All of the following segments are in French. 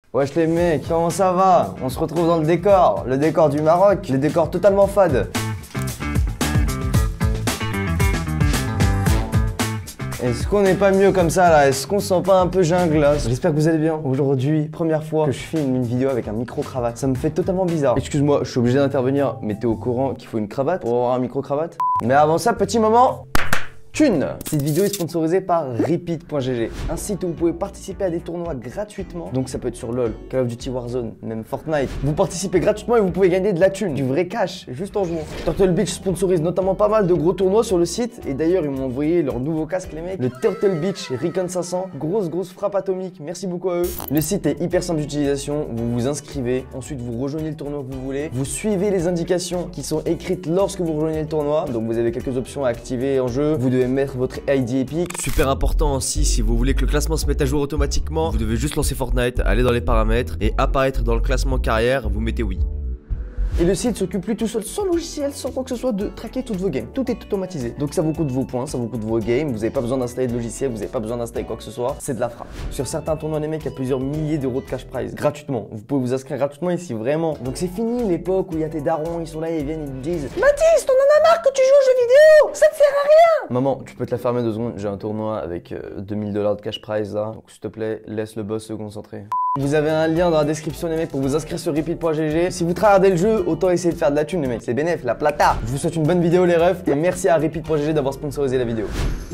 Wesh les mecs, comment ça va? On se retrouve dans le décor du Maroc, le décor totalement fade. Est-ce qu'on n'est pas mieux comme ça là? Est-ce qu'on se sent pas un peu jungle là? J'espère que vous allez bien. Aujourd'hui, première fois que je filme une vidéo avec un micro-cravate. Ça me fait totalement bizarre. Excuse-moi, je suis obligé d'intervenir, mais t'es au courant qu'il faut une cravate pour avoir un micro-cravate? Mais avant ça, petit moment. Thune. Cette vidéo est sponsorisée par Repeat.gg, un site où vous pouvez participer à des tournois gratuitement. Donc ça peut être sur LoL, Call of Duty Warzone, même Fortnite. Vous participez gratuitement et vous pouvez gagner de la thune, du vrai cash, juste en jouant. Turtle Beach sponsorise notamment pas mal de gros tournois sur le site. Et d'ailleurs ils m'ont envoyé leur nouveau casque les mecs, le Turtle Beach Recon 500. Grosse frappe atomique, merci beaucoup à eux. Le site est hyper simple d'utilisation, vous vous inscrivez, ensuite vous rejoignez le tournoi que vous voulez. Vous suivez les indications qui sont écrites lorsque vous rejoignez le tournoi. Donc vous avez quelques options à activer en jeu. Vous devez mettre votre ID Epic. Super important aussi, si vous voulez que le classement se mette à jour automatiquement, vous devez juste lancer Fortnite, aller dans les paramètres et apparaître dans le classement carrière, vous mettez oui. Et le site s'occupe lui tout seul, sans logiciel, sans quoi que ce soit, de traquer toutes vos games. Tout est automatisé. Donc ça vous coûte vos points, ça vous coûte vos games. Vous n'avez pas besoin d'installer de logiciel, vous n'avez pas besoin d'installer quoi que ce soit. C'est de la frappe. Sur certains tournois, les mecs, il y a plusieurs milliers d'euros de cash prize gratuitement. Vous pouvez vous inscrire gratuitement ici, vraiment. Donc c'est fini l'époque où il y a tes darons, ils sont là, ils viennent, ils te disent Mathis, t'en en as marre que tu joues aux jeux vidéo, ça te sert à rien. Maman, tu peux te la fermer 2 secondes. J'ai un tournoi avec 2000 $ de cash prize là. Donc s'il te plaît, laisse le boss se concentrer. Vous avez un lien dans la description les mecs pour vous inscrire sur Repeat.gg. Si vous tryhardez le jeu, autant essayer de faire de la thune les mecs, c'est bénéf, la plata. Je vous souhaite une bonne vidéo les refs et merci à Repeat.gg d'avoir sponsorisé la vidéo.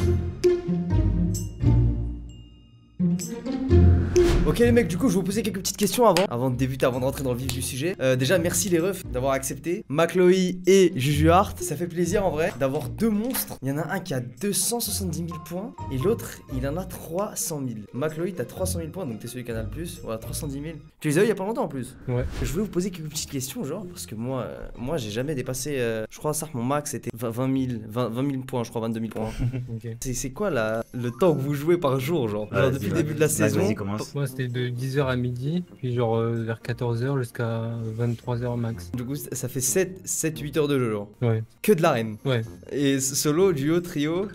Ok les mecs, du coup je vais vous poser quelques petites questions avant de débuter, avant de rentrer dans le vif du sujet. Déjà merci les refs d'avoir accepté. McLoy et Juju Hart, ça fait plaisir en vrai d'avoir 2 monstres. Il y en a un qui a 270 000 points et l'autre il en a 300 000. McLoy t'as 300 000 points donc t'es celui qui en a le plus. Voilà 310 000. Tu les as eu il y a pas longtemps en plus. Ouais. Je voulais vous poser quelques petites questions genre parce que moi j'ai jamais dépassé, je crois ça mon max c'était 20 000 points, je crois 22 000 points. Okay. C'est quoi le temps que vous jouez par jour genre depuis le début de la saison? Vas-y commence. C'était de 10h à midi, puis genre vers 14h jusqu'à 23h max. Du coup, ça fait 7-8 heures de jeu, genre. Ouais. Que de l'arène. Ouais. Et solo, duo, trio?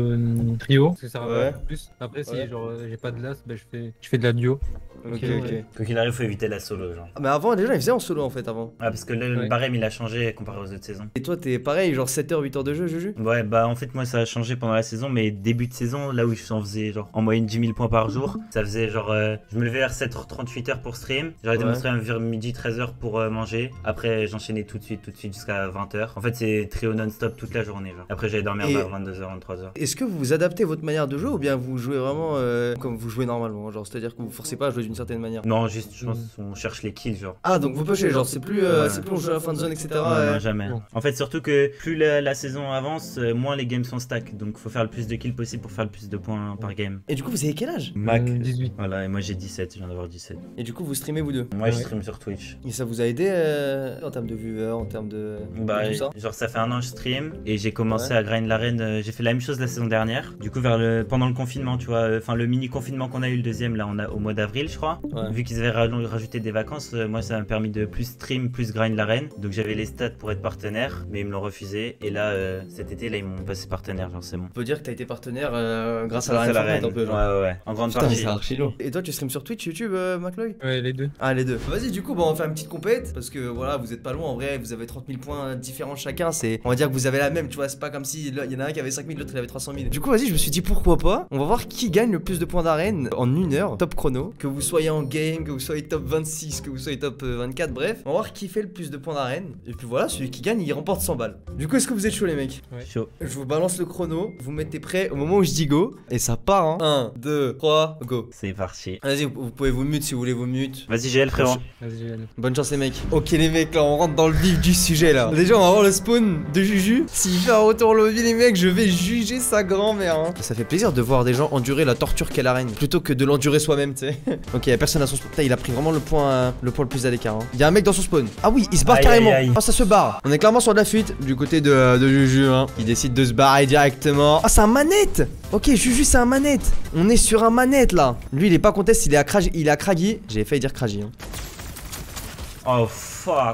Trio, parce que ça va plus. Après, si genre j'ai pas de last, bah, je fais de la duo. Ok. Quoi qu'il arrive, faut éviter la solo, genre. Ah, mais avant, déjà, il faisait en solo en fait, avant. Ah, parce que là, le barème il a changé comparé aux autres saisons. Et toi, t'es pareil, genre 7 heures, 8 heures de jeu, Juju? Ouais, bah en fait, moi ça a changé pendant la saison, mais début de saison, là où je faisais genre en moyenne 10 000 points par jour, ça faisait genre. Je me levais vers 7h38 pour stream. J'arrêtais mon stream vers midi 13h pour manger. Après, j'enchaînais tout de suite jusqu'à 20h. En fait, c'est trio non-stop toute la journée, genre. Après, j'allais dormir vers 22h, 23h. Est-ce que vous adaptez votre manière de jouer ou bien vous jouez vraiment comme vous jouez normalement? Genre, c'est-à-dire que vous forcez pas à jouer d'une certaine manière? Non, juste, je pense qu'on cherche les kills, genre. Ah, donc vous pushez, genre, c'est plus on joue à la fin de zone, etc. Non, jamais. En fait, surtout que plus la saison avance, moins les games sont stack. Donc, faut faire le plus de kills possible pour faire le plus de points par game. Et du coup, vous avez quel âge? Mac 18. Voilà, et moi j'ai 17, je viens d'avoir 17. Et du coup, vous streamez vous deux? Moi, je stream sur Twitch. Et ça vous a aidé en termes de viewers, en termes de tout ça? Genre, ça fait 1 an que je stream et j'ai commencé à grind l'arène. J'ai fait la même chose la saison dernière. Du coup, pendant le confinement, tu vois, enfin le mini confinement qu'on a eu le deuxième, là, au mois d'avril, je crois. Vu qu'ils avaient rajouté des vacances, moi, ça m'a permis de plus stream, plus grind l'arène. Donc, j'avais les stats pour être partenaire, mais ils me l'ont refusé. Et là, cet été, là, ils m'ont passé partenaire, genre, c'est bon. On peut dire que t'as été partenaire grâce à l'arène, un peu, genre. Ouais. En grande partie. C'est archi lourd. Et toi, tu stream sur Twitch, YouTube, McLoy? Ouais, les deux. Ah, les deux. Vas-y, du coup, on va faire une petite compète parce que voilà, vous êtes pas loin en vrai, vous avez 30 000 points différents chacun. On va dire que vous avez la même, tu vois, c'est pas comme si il y en a un qui avait 5 000, l'autre il avait 300 000. Du coup, vas-y, je me suis dit pourquoi pas. On va voir qui gagne le plus de points d'arène en 1 heure, top chrono. Que vous soyez en game, que vous soyez top 26, que vous soyez top 24, bref. On va voir qui fait le plus de points d'arène. Et puis voilà, celui qui gagne, il remporte 100 balles. Du coup, est-ce que vous êtes chaud, les mecs? Ouais. Chaud. Je vous balance le chrono, vous mettez prêt au moment où je dis go. Et ça part, hein. 1, 2, 3, go. C'est parti. Vas-y, vous pouvez vous mute si vous voulez vous mute. Vas-y, GL, frérot. Vas-y, GL. Bonne chance, les mecs. Ok, les mecs, là, on rentre dans le vif du sujet, là. Déjà, on va voir le spawn de Juju. S'il fait un retour lobby, les mecs, je vais juger sa grand-mère, hein. Ça fait plaisir de voir des gens endurer la torture qu'est l'arène plutôt que de l'endurer soi-même, tu sais. Ok, y'a personne à son spawn. Putain, il a pris vraiment le point le plus à l'écart, hein. Y'a un mec dans son spawn. Ah oui, il se barre carrément. Oh, ça se barre. On est clairement sur de la fuite du côté de Juju, hein. Il décide de se barrer directement. Ah, c'est un manette. Ok, Juju, c'est un manette. On est sur un manette, là. Lui, il est pas contest, il est à Craggy. J'ai failli dire Craggy, hein. Oh fuck.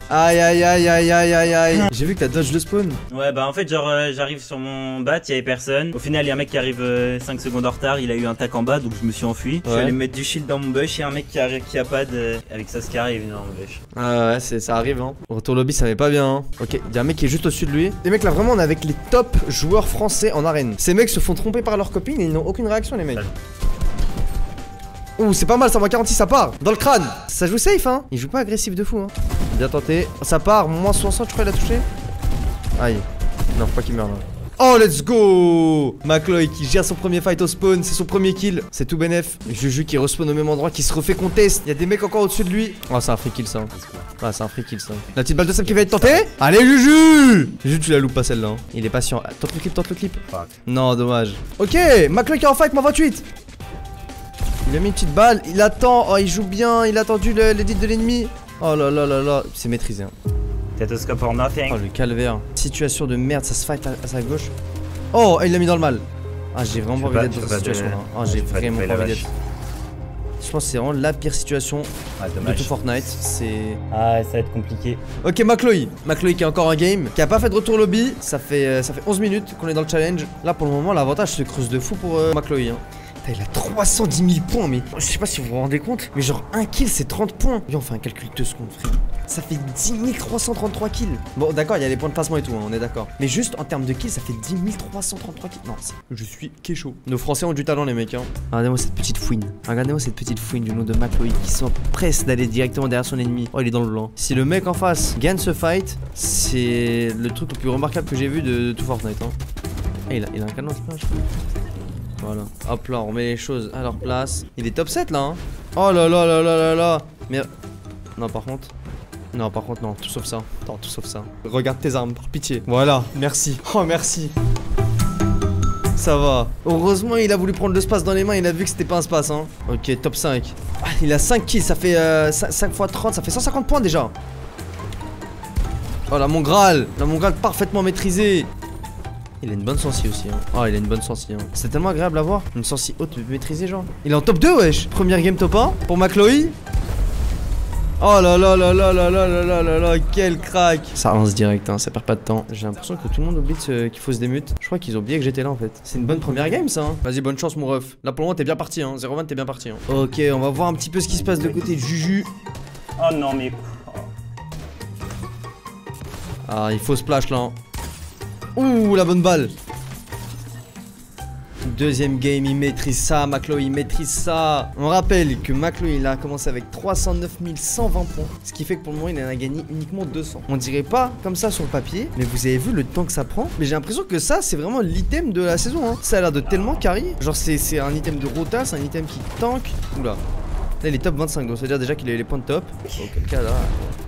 Aïe aïe aïe aïe aïe aïe aïe. J'ai vu que t'as dodge le spawn. Ouais, bah en fait, genre, j'arrive sur mon bat, il y avait personne. Au final, il y a un mec qui arrive 5 secondes en retard, il a eu un tac en bas, donc je me suis enfui. Je suis allé me mettre du shield dans mon bush, et un mec qui a pas de. Avec sa scar, il est venu dans mon bush. Ah ouais, ça arrive hein. Retour lobby, ça va pas bien hein. Ok, il y a un mec qui est juste au-dessus de lui. Les mecs là, vraiment, on est avec les top joueurs français en arène. Ces mecs se font tromper par leurs copines et ils n'ont aucune réaction, les mecs. Ouh, c'est pas mal, ça va 46, ça part. Dans le crâne. Ça joue safe hein. Il joue pas agressif de fou hein. Bien tenté. Ça part, moins 60, je crois, il a touché. Aïe. Non, faut pas qu'il meure là. Oh, let's go! McLoy qui gère son premier fight au spawn, c'est son premier kill. C'est tout bénef. Juju qui respawn au même endroit, qui se refait contest. Il y a des mecs encore au-dessus de lui. Oh, c'est un free kill ça. Ah, c'est un free kill ça. La petite balle de sable qui va être tentée. Allez, Juju! Juju, tu la loupes pas celle-là. Hein. Il est patient. Ah, tente le clip, tente le clip. Fuck. Non, dommage. Ok, McLoy qui est en fight, moins 28. Il a mis une petite balle, il attend. Oh, il joue bien, il a attendu l'édit de l'ennemi. Oh là là là là, c'est maîtrisé. Hein. Tetoscope or nothing. Oh le calvaire. Situation de merde, ça se fight à sa gauche. Oh, il l'a mis dans le mal. Ah, j'ai vraiment pas envie d'être dans cette situation là. Ah, j'ai vraiment pas envie d'être. Je pense que c'est vraiment la pire situation de tout Fortnite. C'est. Ah, ça va être compliqué. Ok, McLoy. McLoy qui a encore un game, qui a pas fait de retour lobby. Ça fait 11 minutes qu'on est dans le challenge. Là, pour le moment, l'avantage se creuse de fou pour McLoy. Hein. Il a 310 000 points, mais je sais pas si vous vous rendez compte, mais genre un kill c'est 30 points. Viens, on fait un calcul de 2 secondes, frère. Ça fait 10 333 kills. Bon, d'accord, il y a les points de placement et tout, hein, on est d'accord. Mais juste en termes de kills, ça fait 10 333 kills. Non, je suis kécho. Nos Français ont du talent, les mecs. Hein. Regardez-moi cette petite fouine. Regardez-moi cette petite fouine du nom de McLoy qui s'empresse d'aller directement derrière son ennemi. Oh, il est dans le blanc. Si le mec en face gagne ce fight, c'est le truc le plus remarquable que j'ai vu de tout Fortnite. Hein. Ah, il a un canon splash. Voilà, hop là, on remet les choses à leur place. Il est top 7 là hein. Oh là là là là là là. Mais... Non par contre non, tout sauf ça. Attends, tout sauf ça. Regarde tes armes, par pitié. Voilà, merci. Oh merci. Ça va. Heureusement il a voulu prendre le space dans les mains, il a vu que c'était pas un space hein. Ok, top 5. Ah, il a 5 kills, ça fait 5 x 30, ça fait 150 points déjà. Oh la mon Graal parfaitement maîtrisé. Il a une bonne sensi aussi hein. Oh il a une bonne sensi hein. C'est tellement agréable à voir. Une sensi haute maîtrisée genre. Il est en top 2 wesh. Première game top 1 pour McLoy. Oh là là là là là là là là là là. Quel crack. Ça lance direct hein, ça perd pas de temps. J'ai l'impression que tout le monde oublie qu'il faut se démute. Je crois qu'ils ont oublié que j'étais là en fait. C'est une bonne première game ça hein. Vas-y bonne chance mon ref. Là pour le moment t'es bien parti hein. 0-20 t'es bien parti hein. Ok on va voir un petit peu ce qui se passe de côté de Juju. Oh non mais... Ah il faut splash là hein. Ouh la bonne balle. Deuxième game, il maîtrise ça, McLoy, il maîtrise ça. On rappelle que McLoy, il a commencé avec 309 120 points. Ce qui fait que pour le moment, il en a gagné uniquement 200. On dirait pas comme ça sur le papier, mais vous avez vu le temps que ça prend. Mais j'ai l'impression que ça, c'est vraiment l'item de la saison. Hein. Ça a l'air de tellement carry. Genre, c'est un item de rota, c'est un item qui tank. Oula. Là, il est top 25, donc ça veut dire déjà qu'il a eu les points de top. Auquel cas, là.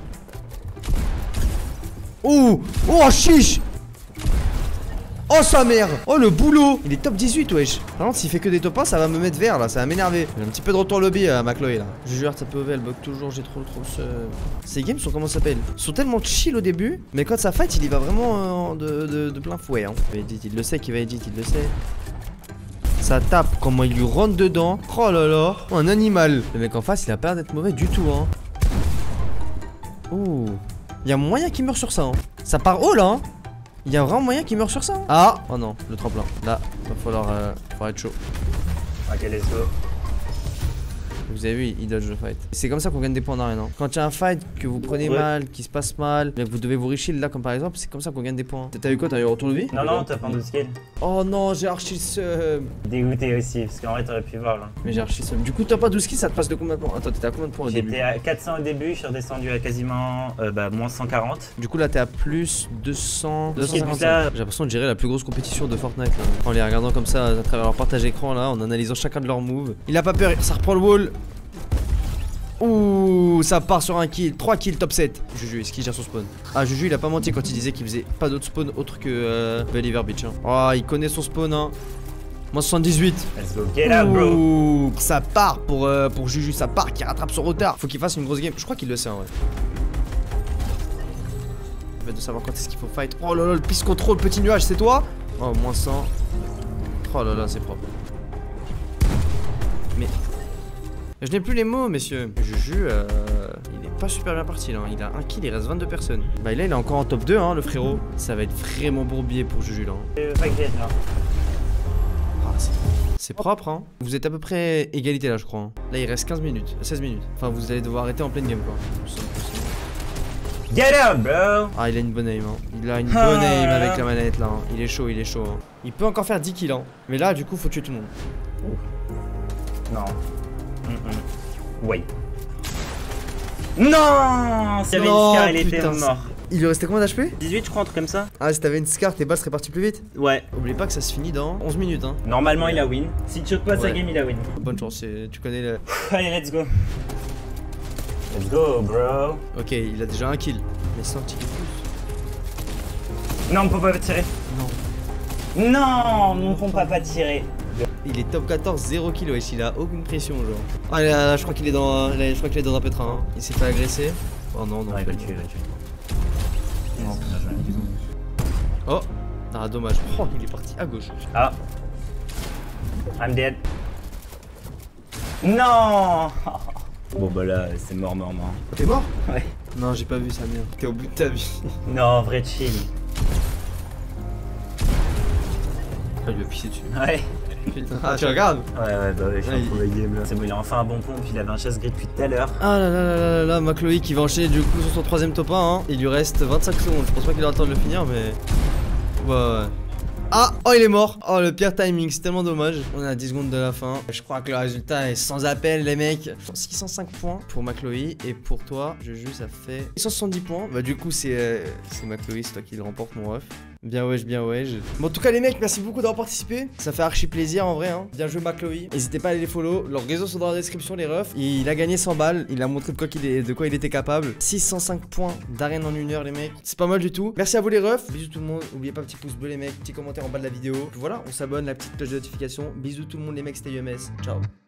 Oh, oh, chiche. Oh sa mère. Oh le boulot. Il est top 18 wesh. Par contre s'il fait que des top 1 ça va me mettre vert là. Ça va m'énerver. J'ai un petit peu de retour lobby à McLoy là. Je jure ça peut elle bug toujours. J'ai trop Ces games sont comment ça s'appelle. Sont tellement chill au début. Mais quand ça fight il y va vraiment de plein fouet hein. Il le sait qu'il va edit. Il le sait. Ça tape. Comment il lui rentre dedans. Oh là là. Oh, un animal. Le mec en face il a pas l'air d'être mauvais du tout hein. Ouh. Il y a moyen qu'il meure sur ça hein. Ça part haut là hein. Il y a vraiment moyen qu'il meure sur ça hein. Ah. Oh non, le tremplin. Là, va falloir être chaud. Ok, let's go. Vous avez vu, il dodge le fight. C'est comme ça qu'on gagne des points en arène. Hein. Quand il y a un fight que vous prenez mal, qui se passe mal, mais que vous devez vous reshield là, comme par exemple, c'est comme ça qu'on gagne des points. T'as eu quoi? T'as eu retour de vie? Non, non, t'as pas de skill. Oh non, j'ai archi ce. Dégoûté aussi, parce qu'en vrai, t'aurais pu voir là. Mais j'ai archi ce. Du coup, t'as pas 12 kills, ça te passe de combien de points? Attends, t'étais à combien de points au début? J'étais à 400 au début, je suis redescendu à quasiment moins 140. Du coup, là, t'es à plus 200. 250. J'ai l'impression de gérer la plus grosse compétition de Fortnite là. En les regardant comme ça à travers leur partage écran là, en analysant chacun de leurs moves. Il a pas peur, ça reprend le wall. Ouh, ça part sur un kill, 3 kills top 7. Juju, est-ce qu'il gère son spawn? Ah, Juju, il a pas menti quand il disait qu'il faisait pas d'autres spawns autres que Believer Beach. Hein. Oh, il connaît son spawn, hein. Moins 78. Let's go, get out, bro. Ouh, ça part pour Juju, ça part, qui rattrape son retard. Faut qu'il fasse une grosse game. Je crois qu'il le sait, en vrai. Il va de savoir quand est-ce qu'il faut fight. Oh là là, le piste contrôle, petit nuage, c'est toi? Oh, moins 100. Oh là là, c'est propre. Mais. Je n'ai plus les mots, messieurs. Juju, il est pas super bien parti là. Il a 1 kill, il reste 22 personnes. Bah là, il est encore en top 2, hein, le frérot. Ça va être vraiment bourbier pour Juju là. Ah, c'est propre, hein. Vous êtes à peu près égalité là, je crois. Hein. Là, il reste 15 minutes, 16 minutes. Enfin, vous allez devoir arrêter en pleine game, quoi. Get up, bro! Ah, il a une bonne aim, hein. Il a une bonne aim avec la manette là. Hein. Il est chaud, il est chaud. Hein. Il peut encore faire 10 kills, hein. Mais là, du coup, faut tuer tout le monde. Non. Oui. Non! S'il y avait une scar, il était mort. Il lui restait combien d'HP? 18, je crois, un truc comme ça. Ah, si t'avais une scar, tes balles seraient parties plus vite? Ouais. Oublie pas que ça se finit dans 11 minutes, hein. Normalement, il a win. Si tu choques pas sa game, il a win. Bonne chance, tu connais le. Allez, let's go. Let's go, bro. Ok, il a déjà un kill. Mais sans petit pouce. Non, on peut pas tirer. Non. Non, on peut pas tirer. Il est top 14, 0 kill, wesh, il a aucune pression, genre. Ah là, je crois qu'il est dans. Je crois qu'il est dans un pétrin. Hein. Il s'est fait agresser. Oh non, non. Non, il va le tuer, il va le tuer. Non, Oh! Ah, dommage. Oh, il est parti à gauche. Ah. I'm dead. Non. Bon bah là, c'est mort. T'es mort? Ouais. Non, j'ai pas vu ça, merde. T'es au bout de ta vie. Non, vrai chill. Ah, il lui a pissé dessus. Ouais. Putain. Ah, tu regardes? Ouais, bah ouais, je suis en pro game là. C'est bon, il a enfin un bon pompe, il avait un chasse-gris depuis tout à l'heure. Ah là là là là là, Macloï qui va enchaîner du coup sur son 3ème top 1. Hein. Il lui reste 25 secondes. Je pense pas qu'il aura le temps de le finir, mais. Ouais. Ah, oh, il est mort. Oh, le pire timing, c'est tellement dommage. On est à 10 secondes de la fin. Je crois que le résultat est sans appel, les mecs. 605 points pour Macloï. Et pour toi, Juju, ça fait 170 points. Bah, du coup, c'est Macloï, c'est toi qui le remporte, mon ref. Bien wesh, bien wesh. Bon, en tout cas, les mecs, merci beaucoup d'avoir participé. Ça fait archi plaisir en vrai. Hein. Bien joué, Macloï. N'hésitez pas à aller les follow. Leurs réseaux sont dans la description, les refs. Il a gagné 100 balles. Il a montré de quoi il était capable. 605 points d'arène en 1 heure, les mecs. C'est pas mal du tout. Merci à vous, les refs. Bisous tout le monde. N'oubliez pas, petit pouce bleu, les mecs. Petit commentaire en bas de la vidéo. Puis voilà, on s'abonne, la petite cloche de notification. Bisous tout le monde, les mecs. C'était UMS. Ciao.